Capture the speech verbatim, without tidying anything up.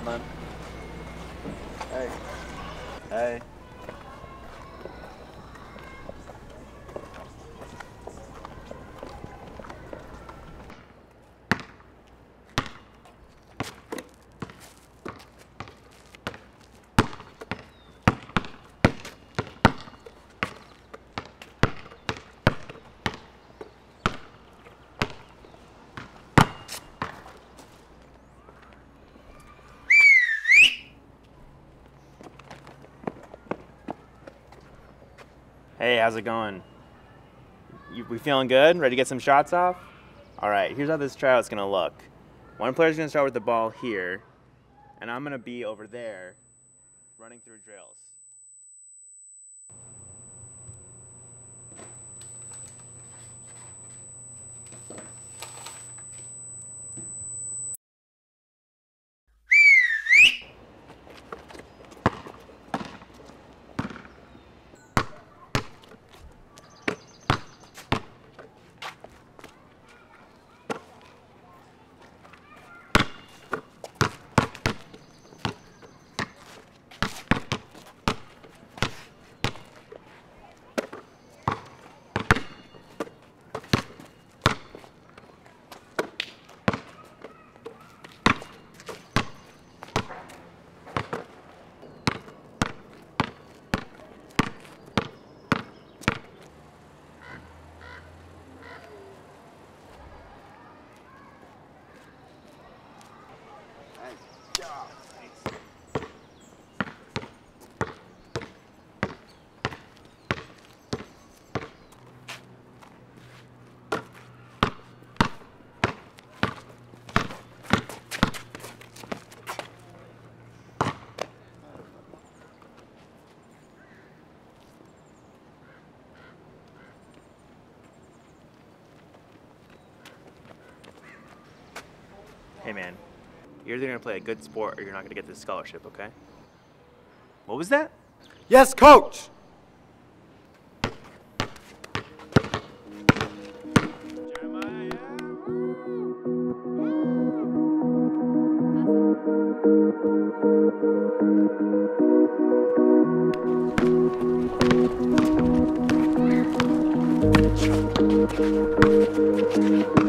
Come on. Hey. Hey. Hey, how's it going? You, we feeling good? Ready to get some shots off? All right, here's how this tryout's gonna look. One player's gonna start with the ball here, and I'm gonna be over there running through drills. Hey man, you're either gonna play a good sport or you're not gonna get this scholarship, okay? What was that? Yes, coach! Jeremiah.